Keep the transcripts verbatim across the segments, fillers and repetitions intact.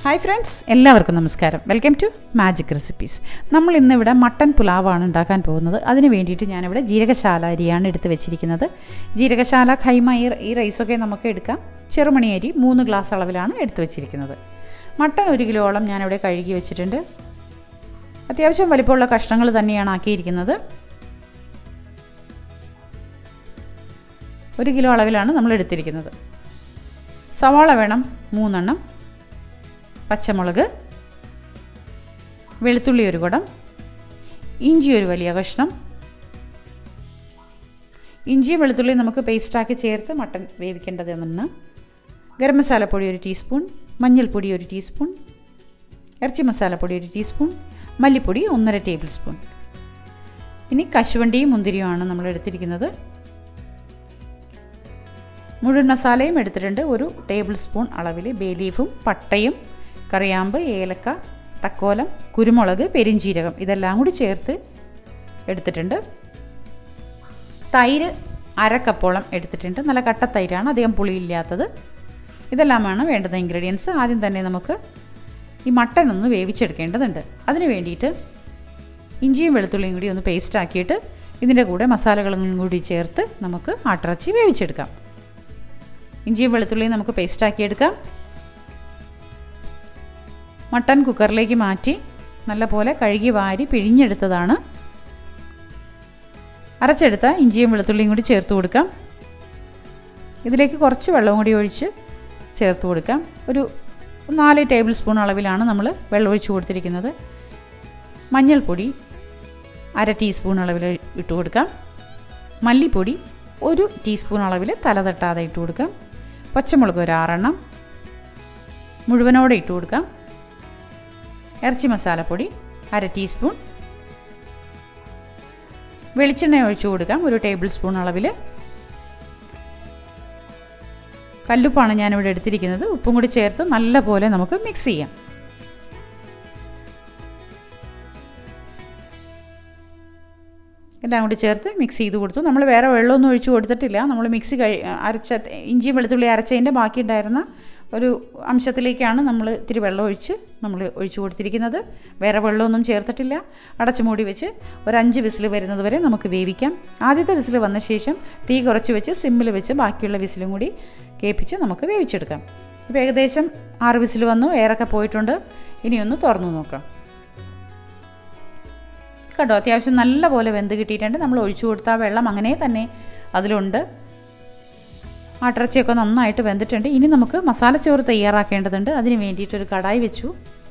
Hi friends, എല്ലാവർക്കും നമസ്കാരം. Welcome to magic recipes. നമ്മൾ ഇന്നിവിടെ മട്ടൻ പുലാവാണ് ഉണ്ടാക്കാൻ പോകുന്നത്. അതിന് വേണ്ടിയിട്ട് ഞാനിവിടെ ജീരകശാല അരിയാണ് എടുത്ത് വെച്ചിരിക്കുന്നത്. ജീരകശാല കൈമ ഈ റൈസൊക്കെ നമുക്ക് എടുക്കാം. ചെറുമണി അരി മൂന്ന് ഗ്ലാസ് അളവിലാണ് എടുത്ത് വെച്ചിരിക്കുന്നത്. മട്ടൻ ഒരു കിലോളം ഞാനിവിടെ കഴുകി വെച്ചിട്ടുണ്ട്. അത്യാവശ്യം വലിപ്പമുള്ള കഷ്ണങ്ങൾ തന്നെയാണ് ആക്കിയിരിക്കുന്നത്. ഒരു കിലോ അളവിലാണ് നമ്മൾ എടുത്തിരിക്കുന്നത്. സവാള വേണം മൂന്നെണ്ണം, പച്ചമുളക്, വെളുത്തുള്ളി ഒരു കുടം, ഇഞ്ചി ഒരു വലിയ കഷ്ണം. ഇഞ്ചിയും വെളുത്തുള്ളിയും നമുക്ക് പേസ്റ്റാക്കി ചേർത്ത് മട്ടൻ വേവിക്കേണ്ടതെന്ന്. ഗരം മസാലപ്പൊടി ഒരു ടീസ്പൂൺ, മഞ്ഞൾപ്പൊടി ഒരു ടീസ്പൂൺ, ഇറച്ചി മസാലപ്പൊടി ഒരു ടീസ്പൂൺ, മല്ലിപ്പൊടി ഒന്നര ടേബിൾ സ്പൂൺ. ഇനി കശുവണ്ടിയും മുന്തിരിയുമാണ് നമ്മൾ എടുത്തിരിക്കുന്നത്. മുഴുവൻ മസാലയും എടുത്തിട്ടുണ്ട്. ഒരു ടേബിൾ സ്പൂൺ അളവിൽ ബേ ലീഫും പട്ടയും കറിയാമ്പ്, ഏലക്ക, തക്കോലം, കുരുമുളക്, പെരിഞ്ചീരകം ഇതെല്ലാം കൂടി ചേർത്ത് എടുത്തിട്ടുണ്ട്. തൈര് അരക്കപ്പോളം എടുത്തിട്ടുണ്ട്. നല്ല കട്ട തൈരാണ്, അധികം പുളിയില്ലാത്തത്. ഇതെല്ലാമാണ് വേണ്ടുന്ന ഇൻഗ്രീഡിയൻസ്. ആദ്യം തന്നെ നമുക്ക് ഈ മട്ടൻ ഒന്ന് വേവിച്ചെടുക്കേണ്ടതുണ്ട്. അതിന് വേണ്ടിയിട്ട് ഇഞ്ചിയും വെളുത്തുള്ളിയും കൂടി ഒന്ന് പേസ്റ്റ് ആക്കിയിട്ട് ഇതിൻ്റെ കൂടെ മസാലകളും കൂടി ചേർത്ത് നമുക്ക് ആട്ടിറച്ചി വേവിച്ചെടുക്കാം. ഇഞ്ചിയും വെളുത്തുള്ളിയും നമുക്ക് പേസ്റ്റാക്കിയെടുക്കാം. മട്ടൻ കുക്കറിലേക്ക് മാറ്റി നല്ലപോലെ കഴുകി വാരി പിഴിഞ്ഞെടുത്തതാണ്. അരച്ചെടുത്ത ഇഞ്ചിയും വെളുത്തുള്ളിയും കൂടി ചേർത്ത് കൊടുക്കാം. ഇതിലേക്ക് കുറച്ച് വെള്ളം കൂടി ഒഴിച്ച് ചേർത്ത് കൊടുക്കാം. ഒരു നാല് ടേബിൾ സ്പൂൺ അളവിലാണ് നമ്മൾ വെള്ളം ഒഴിച്ച് കൊടുത്തിരിക്കുന്നത്. മഞ്ഞൾപ്പൊടി അര ടീസ്പൂൺ അളവിൽ ഇട്ട് കൊടുക്കാം. മല്ലിപ്പൊടി ഒരു ടീസ്പൂൺ അളവിൽ തല തട്ടാതെ ഇട്ട് കൊടുക്കാം. പച്ചമുളക് ഒരു ആറെണ്ണം മുഴുവനോടെ ഇട്ട് കൊടുക്കാം. ഇറച്ചി മസാലപ്പൊടി അര ടീസ്പൂൺ, വെളിച്ചെണ്ണ ഒഴിച്ചു കൊടുക്കാം ഒരു ടേബിൾ സ്പൂൺ അളവിൽ. കല്ലുപ്പാണ് ഞാനിവിടെ എടുത്തിരിക്കുന്നത്. ഉപ്പും കൂടി ചേർത്ത് നല്ലപോലെ നമുക്ക് മിക്സ് ചെയ്യാം. എല്ലാം കൂടി ചേർത്ത് മിക്സ് ചെയ്ത് കൊടുത്തു. നമ്മൾ വേറെ വെള്ളമൊന്നും ഒഴിച്ച് കൊടുത്തിട്ടില്ല. നമ്മൾ മിക്സി കഴി അരച്ച ഇഞ്ചിയും വെളുത്തുള്ളി അരച്ചതിൻ്റെ ബാക്കി ഉണ്ടായിരുന്ന ഒരു അംശത്തിലേക്കാണ് നമ്മൾ ഇത്തിരി വെള്ളം ഒഴിച്ച് നമ്മൾ ഒഴിച്ചു കൊടുത്തിരിക്കുന്നത്. വേറെ വെള്ളമൊന്നും ചേർത്തിട്ടില്ല. അടച്ചു മൂടി വെച്ച് ഒരു അഞ്ച് വിസിൽ വരുന്നത് വരെ നമുക്ക് വേവിക്കാം. ആദ്യത്തെ വിസിൽ വന്ന ശേഷം തീ കുറച്ച് വെച്ച് സിമ്മിൽ വെച്ച് ബാക്കിയുള്ള വിസിലും കൂടി കേൾപ്പിച്ച് നമുക്ക് വേവിച്ചെടുക്കാം. ഇപ്പോൾ ഏകദേശം ആറ് വിസിൽ വന്നു, എയറൊക്കെ പോയിട്ടുണ്ട്. ഇനിയൊന്ന് തുറന്നു നോക്കാം. കേട്ടോ, അത്യാവശ്യം നല്ല പോലെ വെന്ത് കിട്ടിയിട്ടുണ്ട്. നമ്മൾ ഒഴിച്ചു കൊടുത്ത വെള്ളം അങ്ങനെ തന്നെ അതിലുണ്ട്. ആട്ടിറച്ചിയൊക്കെ നന്നായിട്ട് വെന്തിട്ടുണ്ട്. ഇനി നമുക്ക് മസാലച്ചോറ് തയ്യാറാക്കേണ്ടതുണ്ട്. അതിന് വേണ്ടിയിട്ടൊരു കടായി വെച്ചു.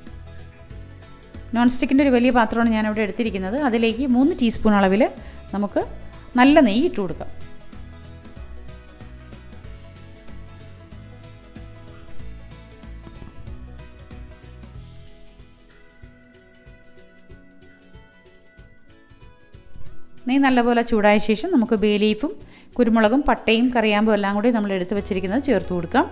നോൺ സ്റ്റിക്കിൻ്റെ ഒരു വലിയ പാത്രമാണ് ഞാനിവിടെ എടുത്തിരിക്കുന്നത്. അതിലേക്ക് മൂന്ന് ടീസ്പൂൺ അളവിൽ നമുക്ക് നല്ല നെയ്യ് ഇട്ട് കൊടുക്കാം. നെയ്യ് നല്ലപോലെ ചൂടായ ശേഷം നമുക്ക് ബേ ലീഫും കുരുമുളകും പട്ടയും കറിയാമ്പും എല്ലാം കൂടി നമ്മൾ എടുത്ത് വെച്ചിരിക്കുന്നത് ചേർത്ത് കൊടുക്കാം.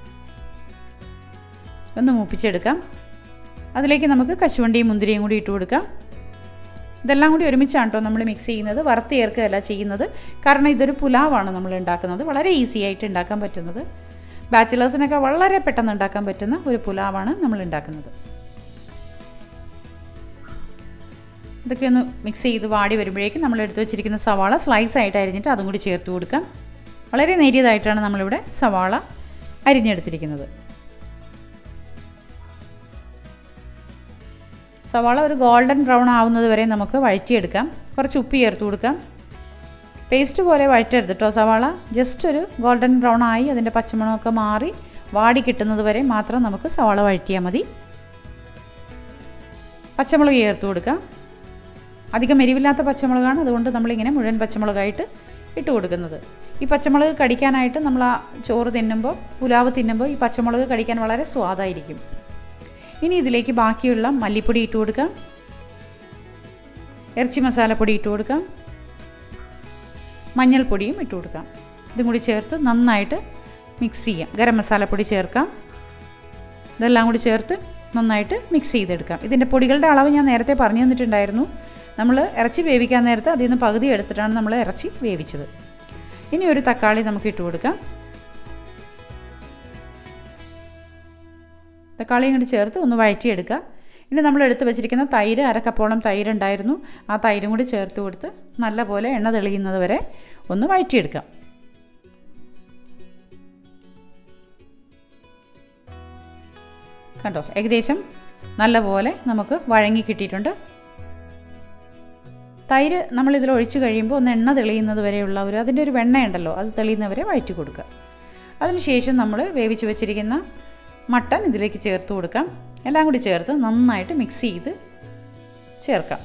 ഒന്ന് മൂപ്പിച്ചെടുക്കാം. അതിലേക്ക് നമുക്ക് കശുവണ്ടിയും മുന്തിരിയും കൂടി ഇട്ട് കൊടുക്കാം. ഇതെല്ലാം കൂടി ഒരുമിച്ചാണ് കേട്ടോ നമ്മൾ മിക്സ് ചെയ്യുന്നത്. വറുത്ത് ചേർക്കുകയല്ല ചെയ്യുന്നത്. കാരണം ഇതൊരു പുലാവാണ് നമ്മൾ ഉണ്ടാക്കുന്നത്. വളരെ ഈസി ആയിട്ട് ഉണ്ടാക്കാൻ പറ്റുന്നത്, ബാച്ചിലേഴ്സിനൊക്കെ വളരെ പെട്ടെന്ന് ഉണ്ടാക്കാൻ പറ്റുന്ന ഒരു പുലാവാണ് നമ്മൾ ഉണ്ടാക്കുന്നത്. ഇതൊക്കെ ഒന്ന് മിക്സ് ചെയ്ത് വാടി വരുമ്പോഴേക്കും നമ്മൾ എടുത്ത് വെച്ചിരിക്കുന്ന സവാള സ്ലൈസ് ആയിട്ട് അരിഞ്ഞിട്ട് അതും കൂടി ചേർത്ത് കൊടുക്കാം. വളരെ നേരിയതായിട്ടാണ് നമ്മളിവിടെ സവാള അരിഞ്ഞെടുത്തിരിക്കുന്നത്. സവാള ഒരു ഗോൾഡൻ ബ്രൗൺ ആവുന്നത് വരെ നമുക്ക് വഴറ്റിയെടുക്കാം. കുറച്ച് ഉപ്പ് ചേർത്ത് കൊടുക്കാം. പേസ്റ്റ് പോലെ വഴറ്റരുത് കേട്ടോ സവാള. ജസ്റ്റ് ഒരു ഗോൾഡൻ ബ്രൗൺ ആയി അതിൻ്റെ പച്ചമണമൊക്കെ മാറി വാടി കിട്ടുന്നത് വരെ മാത്രം നമുക്ക് സവാള വഴറ്റിയാൽ മതി. പച്ചമുളക് ചേർത്ത് കൊടുക്കാം. അധികം എരിവില്ലാത്ത പച്ചമുളകാണ്, അതുകൊണ്ട് നമ്മളിങ്ങനെ മുഴുവൻ പച്ചമുളകായിട്ട് ഇട്ട് കൊടുക്കുന്നത്. ഈ പച്ചമുളക് കടിക്കാനായിട്ട് നമ്മൾ ആ ചോറ് തിന്നുമ്പോൾ, പുലാവ് തിന്നുമ്പോൾ ഈ പച്ചമുളക് കടിക്കാൻ വളരെ സ്വാദായിരിക്കും. ഇനി ഇതിലേക്ക് ബാക്കിയുള്ള മല്ലിപ്പൊടി ഇട്ട് കൊടുക്കാം. ഇറച്ചി മസാലപ്പൊടി ഇട്ട് കൊടുക്കാം. മഞ്ഞൾപ്പൊടിയും ഇട്ട് കൊടുക്കാം. ഇതും കൂടി ചേർത്ത് നന്നായിട്ട് മിക്സ് ചെയ്യാം. ഗരം മസാലപ്പൊടി ചേർക്കാം. ഇതെല്ലാം കൂടി ചേർത്ത് നന്നായിട്ട് മിക്സ് ചെയ്തെടുക്കാം. ഇതിൻ്റെ പൊടികളുടെ അളവ് ഞാൻ നേരത്തെ പറഞ്ഞു തന്നിട്ടുണ്ടായിരുന്നു. നമ്മൾ ഇറച്ചി വേവിക്കാൻ നേരത്തെ അതിൽ നിന്ന് പകുതി എടുത്തിട്ടാണ് നമ്മൾ ഇറച്ചി വേവിച്ചത്. ഇനി ഒരു തക്കാളി നമുക്ക് ഇട്ട് കൊടുക്കാം. തക്കാളിയും കൂടി ചേർത്ത് ഒന്ന് വഴറ്റിയെടുക്കുക. ഇനി നമ്മൾ എടുത്ത് വെച്ചിരിക്കുന്ന തൈര്, അര കപ്പോളം തൈര് ഉണ്ടായിരുന്നു, ആ തൈരും കൂടി ചേർത്ത് കൊടുത്ത് നല്ലപോലെ എണ്ണ തെളിയുന്നത് വരെ ഒന്ന് വഴറ്റിയെടുക്കാം. കണ്ടോ, ഏകദേശം നല്ലപോലെ നമുക്ക് വഴങ്ങി കിട്ടിയിട്ടുണ്ട്. തൈര് നമ്മളിതിൽ ഒഴിച്ച് കഴിയുമ്പോൾ ഒന്ന് എണ്ണ തെളിയുന്നത് വരെയുള്ള ഒരു അതിൻ്റെ ഒരു വെണ്ണയുണ്ടല്ലോ, അത് തെളിയുന്നവരെ വഴറ്റി കൊടുക്കുക. അതിനുശേഷം നമ്മൾ വേവിച്ച് വെച്ചിരിക്കുന്ന മട്ടൻ ഇതിലേക്ക് ചേർത്ത് കൊടുക്കാം. എല്ലാം കൂടി ചേർത്ത് നന്നായിട്ട് മിക്സ് ചെയ്ത് ചേർക്കാം.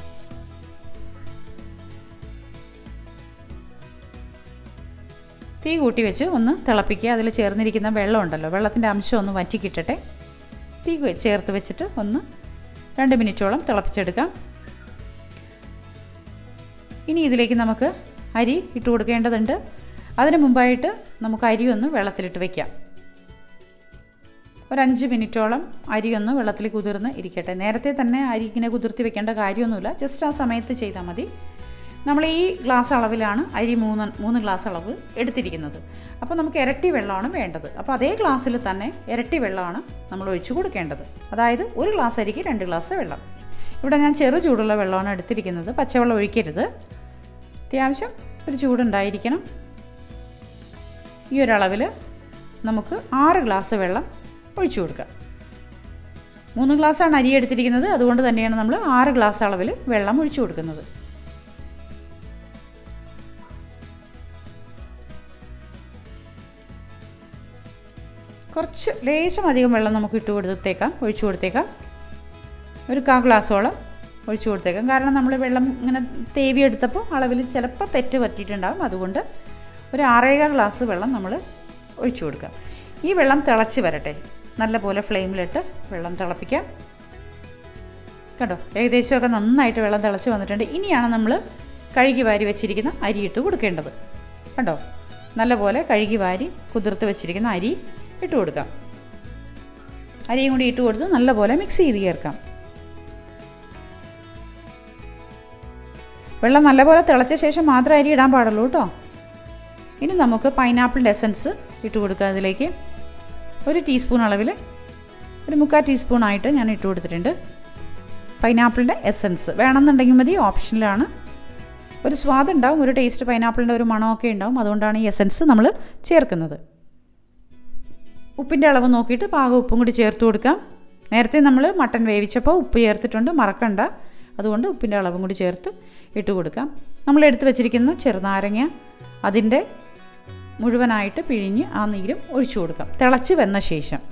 തീ കൂട്ടി വെച്ച് ഒന്ന് തിളപ്പിക്കുക. അതിൽ ചേർന്നിരിക്കുന്ന വെള്ളം ഉണ്ടല്ലോ, വെള്ളത്തിൻ്റെ അംശം ഒന്ന് വറ്റി കിട്ടട്ടെ. തീ ചേർത്ത് വെച്ചിട്ട് ഒന്ന് രണ്ട് മിനിറ്റോളം തിളപ്പിച്ചെടുക്കാം. ഇനി ഇതിലേക്ക് നമുക്ക് അരി ഇട്ട് കൊടുക്കേണ്ടതുണ്ട്. അതിന് മുമ്പായിട്ട് നമുക്ക് അരി ഒന്ന് വെള്ളത്തിലിട്ട് വയ്ക്കാം. ഒരു അഞ്ച് മിനിറ്റോളം അരി ഒന്ന് വെള്ളത്തിൽ കുതിർന്ന് ഇരിക്കട്ടെ. നേരത്തെ തന്നെ അരി ഇങ്ങനെ കുതിർത്തി വെക്കേണ്ട കാര്യമൊന്നുമില്ല, ജസ്റ്റ് ആ സമയത്ത് ചെയ്താൽ മതി. നമ്മൾ ഈ ഗ്ലാസ് അളവിലാണ് അരി മൂന്ന് മൂന്ന് ഗ്ലാസ് അളവ് എടുത്തിരിക്കുന്നത്. അപ്പോൾ നമുക്ക് ഇരട്ടി വെള്ളമാണ് വേണ്ടത്. അപ്പോൾ അതേ ഗ്ലാസ്സിൽ തന്നെ ഇരട്ടി വെള്ളമാണ് നമ്മൾ ഒഴിച്ചു കൊടുക്കേണ്ടത്. അതായത് ഒരു ഗ്ലാസ് അരിക്ക് രണ്ട് ഗ്ലാസ് വെള്ളം. ഇവിടെ ഞാൻ ചെറു ചൂടുള്ള വെള്ളമാണ് എടുത്തിരിക്കുന്നത്, പച്ചവെള്ളം ഒഴിക്കരുത്. അത്യാവശ്യം ഒരു ചൂടുണ്ടായിരിക്കണം. ഈ ഒരളവിൽ നമുക്ക് ആറ് ഗ്ലാസ് വെള്ളം ഒഴിച്ചു കൊടുക്കാം. മൂന്ന് ഗ്ലാസ്സാണ് അരി എടുത്തിരിക്കുന്നത്, അതുകൊണ്ട് തന്നെയാണ് നമ്മൾ ആറ് ഗ്ലാസ് അളവിൽ വെള്ളം ഒഴിച്ചു കൊടുക്കുന്നത്. കുറച്ച് ലേശം അധികം വെള്ളം നമുക്ക് ഇട്ട് കൊടുത്തേക്കാം, ഒഴിച്ചു കൊടുത്തേക്കാം. ഒരു കാ ഗ്ലാസ്സോളം ഒഴിച്ചു കൊടുത്തേക്കാം. കാരണം നമ്മൾ വെള്ളം ഇങ്ങനെ തേവി എടുത്തപ്പോൾ അളവിൽ ചിലപ്പോൾ തെറ്റ് പറ്റിയിട്ടുണ്ടാകും. അതുകൊണ്ട് ഒരു ആറേകാൽ ഗ്ലാസ് വെള്ളം നമ്മൾ ഒഴിച്ചു കൊടുക്കാം. ഈ വെള്ളം തിളച്ച് വരട്ടെ. നല്ലപോലെ ഫ്ലെയിമിലിട്ട് വെള്ളം തിളപ്പിക്കാം. കണ്ടോ, ഏകദേശമൊക്കെ നന്നായിട്ട് വെള്ളം തിളച്ച് വന്നിട്ടുണ്ട്. ഇനിയാണ് നമ്മൾ കഴുകി വാരി വെച്ചിരിക്കുന്ന അരി ഇട്ട് കൊടുക്കേണ്ടത്. കണ്ടോ, നല്ലപോലെ കഴുകി വാരി കുതിർത്ത് വെച്ചിരിക്കുന്ന അരി ഇട്ട് കൊടുക്കാം. അരിയും കൂടി ഇട്ട് കൊടുത്ത് നല്ലപോലെ മിക്സ് ചെയ്ത് ചേർക്കാം. വെള്ളം നല്ലപോലെ തിളച്ച ശേഷം മാത്രം അരി ഇടാൻ പാടുള്ളൂ കേട്ടോ. ഇനി നമുക്ക് പൈനാപ്പിളിൻ്റെ എസൻസ് ഇട്ട് കൊടുക്കുക. അതിലേക്ക് ഒരു ടീസ്പൂൺ അളവിൽ ഒരു മുക്കാൽ ടീസ്പൂണായിട്ട് ഞാൻ ഇട്ട് കൊടുത്തിട്ടുണ്ട്. പൈനാപ്പിളിൻ്റെ എസൻസ് വേണമെന്നുണ്ടെങ്കിൽ മതി, ഓപ്ഷനിലാണ്. ഒരു സ്വാദ് ഉണ്ടാവും, ഒരു ടേസ്റ്റ്, പൈനാപ്പിളിൻ്റെ ഒരു മണമൊക്കെ ഉണ്ടാവും. അതുകൊണ്ടാണ് ഈ എസൻസ് നമ്മൾ ചേർക്കുന്നത്. ഉപ്പിൻ്റെ അളവ് നോക്കിയിട്ട് പാകം ഉപ്പും കൂടി ചേർത്ത് കൊടുക്കാം. നേരത്തെ നമ്മൾ മട്ടൻ വേവിച്ചപ്പോൾ ഉപ്പ് ചേർത്തിട്ടുണ്ട്, മറക്കണ്ട. അതുകൊണ്ട് ഉപ്പിൻ്റെ അളവും കൂടി ചേർത്ത് ഇട്ട് കൊടുക്കാം. നമ്മൾ എടുത്ത് വെച്ചിരിക്കുന്ന ചെറുനാരങ്ങ അതിൻ്റെ മുഴുവനായിട്ട് പിഴിഞ്ഞ് ആ നീരും ഒഴിച്ചു കൊടുക്കാം, തിളച്ച് വന്ന ശേഷം.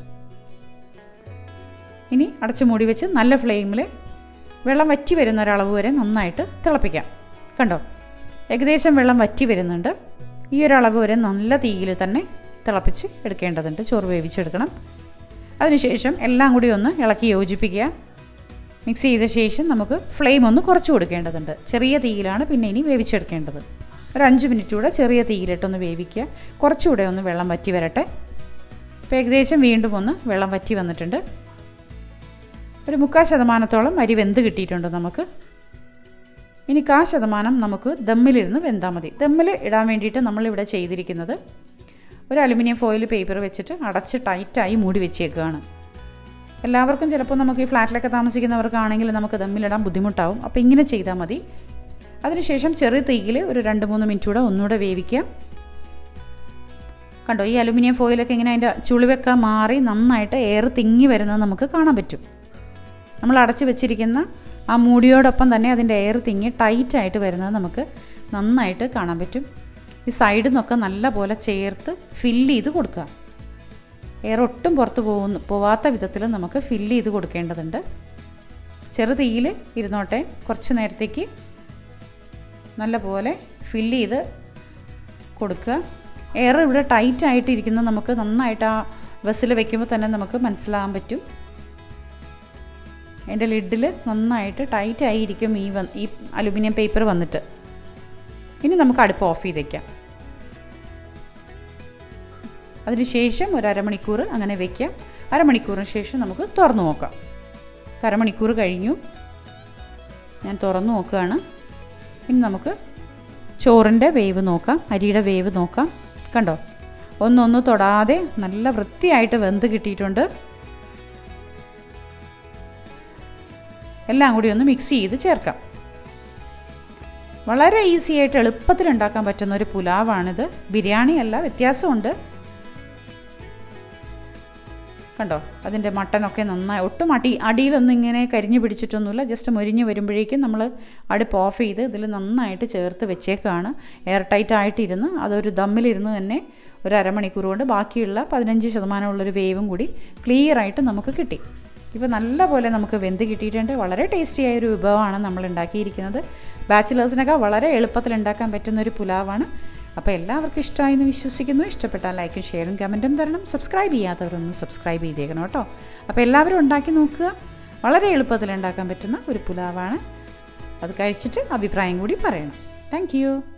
ഇനി അടച്ച് മൂടി വെച്ച് നല്ല ഫ്ലെയിമിൽ വെള്ളം വറ്റി വരുന്ന ഒരളവ് വരെ നന്നായിട്ട് തിളപ്പിക്കാം. കണ്ടോ, ഏകദേശം വെള്ളം വറ്റി വരുന്നുണ്ട്. ഈ ഒരളവ് വരെ നല്ല തീയിൽ തന്നെ തിളപ്പിച്ച് എടുക്കേണ്ടതുണ്ട്. ചോറ് വേവിച്ചെടുക്കണം. അതിനുശേഷം എല്ലാം കൂടി ഒന്ന് ഇളക്കി യോജിപ്പിക്കുക. മിക്സ് ചെയ്ത ശേഷം നമുക്ക് ഫ്ലെയിം ഒന്ന് കുറച്ച് കൊടുക്കേണ്ടതുണ്ട്. ചെറിയ തീയിലാണ് പിന്നെ ഇനി വേവിച്ചെടുക്കേണ്ടത്. ഒരു അഞ്ച് മിനിറ്റ് കൂടെ ചെറിയ തീയിലിട്ടൊന്ന് വേവിക്കുക. കുറച്ചുകൂടെ ഒന്ന് വെള്ളം വറ്റി വരട്ടെ. ഇപ്പോൾ ഏകദേശം വീണ്ടും ഒന്ന് വെള്ളം വറ്റി വന്നിട്ടുണ്ട്. ഒരു മുക്കാൽ ശതമാനത്തോളം അരി വെന്ത് കിട്ടിയിട്ടുണ്ട് നമുക്ക്. ഇനി കാൽ ശതമാനം നമുക്ക് ദമ്മിലിരുന്ന് വെന്താൽ മതി. ദമ്മിൽ ഇടാൻ വേണ്ടിയിട്ട് നമ്മളിവിടെ ചെയ്തിരിക്കുന്നത് ഒരു അലുമിനിയം ഫോയിൽ പേപ്പർ വെച്ചിട്ട് അടച്ച് ടൈറ്റായി മൂടി വെച്ചേക്കുകയാണ്. എല്ലാവർക്കും ചിലപ്പോൾ നമുക്ക് ഈ ഫ്ലാറ്റിലൊക്കെ താമസിക്കുന്നവർക്കാണെങ്കിൽ നമുക്ക് ദമ്മിലിടാൻ ബുദ്ധിമുട്ടാവും. അപ്പോൾ ഇങ്ങനെ ചെയ്താൽ മതി. അതിനുശേഷം ചെറിയ തീയിൽ ഒരു രണ്ട് മൂന്ന് മിനിറ്റ് കൂടെ ഒന്നുകൂടെ വേവിക്കുക. കണ്ടോ, ഈ അലുമിനിയം ഫോയിലൊക്കെ ഇങ്ങനെ അതിൻ്റെ ചുളിവൊക്കെ മാറി നന്നായിട്ട് എയർ തിങ്ങി വരുന്നത് നമുക്ക് കാണാൻ പറ്റും. നമ്മൾ അടച്ച് വെച്ചിരിക്കുന്ന ആ മൂടിയോടൊപ്പം തന്നെ അതിൻ്റെ എയർ തിങ്ങി ടൈറ്റായിട്ട് വരുന്നത് നമുക്ക് നന്നായിട്ട് കാണാൻ പറ്റും. ഈ സൈഡിൽ നിന്നൊക്കെ നല്ല പോലെ ചേർത്ത് ഫില്ല് ചെയ്ത് കൊടുക്കുക. എയർ ഒട്ടും പുറത്ത് പോകുന്നു പോവാത്ത വിധത്തിൽ നമുക്ക് ഫില്ല് ചെയ്ത് കൊടുക്കേണ്ടതുണ്ട്. ചെറു തീയിൽ ഇരുന്നോട്ടെ. കുറച്ച് നേരത്തേക്ക് നല്ല പോലെ ഫില്ല് ചെയ്ത് കൊടുക്കുക. എയർ ഇവിടെ ടൈറ്റായിട്ട് ഇരിക്കുന്നത് നമുക്ക് നന്നായിട്ട് ആ വെസ്സിൽ വെക്കുമ്പോൾ തന്നെ നമുക്ക് മനസ്സിലാകാൻ പറ്റും. അതിൻ്റെ ലിഡിൽ നന്നായിട്ട് ടൈറ്റായിരിക്കും ഈ വ ഈ അലുമിനിയം പേപ്പർ വന്നിട്ട്. ഇനി നമുക്ക് അടുപ്പ് ഓഫ് ചെയ്ത് വയ്ക്കാം. അതിനുശേഷം ഒരു അരമണിക്കൂർ അങ്ങനെ വയ്ക്കാം. അരമണിക്കൂറിന് ശേഷം നമുക്ക് തുറന്നു നോക്കാം. അരമണിക്കൂർ കഴിഞ്ഞു, ഞാൻ തുറന്നു നോക്കുകയാണ്. ഇനി നമുക്ക് ചോറിൻ്റെ വേവ് നോക്കാം, അരിയുടെ വേവ് നോക്കാം. കണ്ടോ, ഒന്നൊന്ന് തൊടാതെ നല്ല വൃത്തിയായിട്ട് വെന്ത് കിട്ടിയിട്ടുണ്ട്. എല്ലാം കൂടി ഒന്ന് മിക്സ് ചെയ്ത് ചേർക്കാം. വളരെ ഈസി ആയിട്ട് എളുപ്പത്തിൽ ഉണ്ടാക്കാൻ പറ്റുന്ന ഒരു പുലാവാണിത്. ബിരിയാണി അല്ല, വ്യത്യാസമുണ്ട്. കണ്ടോ, അതിൻ്റെ മട്ടനൊക്കെ നന്നായി ഒട്ടും അടി അടിയിലൊന്നും ഇങ്ങനെ കരിഞ്ഞു പിടിച്ചിട്ടൊന്നുമില്ല. ജസ്റ്റ് മൊരിഞ്ഞ് വരുമ്പോഴേക്കും നമ്മൾ അടുപ്പ് ഓഫ് ചെയ്ത് ഇതിൽ നന്നായിട്ട് ചേർത്ത് വെച്ചേക്കാണ്. എയർ ടൈറ്റ് ആയിട്ടിരുന്ന് അതൊരു ദമ്മിലിരുന്ന് തന്നെ ഒരു അരമണിക്കൂർ കൊണ്ട് ബാക്കിയുള്ള പതിനഞ്ച് ശതമാനമുള്ളൊരു വേവും കൂടി ക്ലിയർ ആയിട്ട് നമുക്ക് കിട്ടി. ഇപ്പോൾ നല്ല പോലെ നമുക്ക് വെന്ത് കിട്ടിയിട്ടുണ്ട്. വളരെ ടേസ്റ്റിയായ ഒരു വിഭവമാണ് നമ്മൾ ഉണ്ടാക്കിയിരിക്കുന്നത്. ബാച്ചിലേഴ്സിനൊക്കെ വളരെ എളുപ്പത്തിൽ ഉണ്ടാക്കാൻ പറ്റുന്നൊരു പുലാവാണ്. അപ്പോൾ എല്ലാവർക്കും ഇഷ്ടമായി എന്ന് വിശ്വസിക്കുന്നു. ഇഷ്ടപ്പെട്ടാൽ ലൈക്കും ഷെയറും കമൻറ്റും തരണം. സബ്സ്ക്രൈബ് ചെയ്യാത്തവരൊന്ന് സബ്സ്ക്രൈബ് ചെയ്തേക്കണം കേട്ടോ. അപ്പോൾ എല്ലാവരും ഉണ്ടാക്കി നോക്കുക. വളരെ എളുപ്പത്തിൽ ഉണ്ടാക്കാൻ പറ്റുന്ന ഒരു പുലാവാണ്. അത് കഴിച്ചിട്ട് അഭിപ്രായം കൂടി പറയണം. താങ്ക്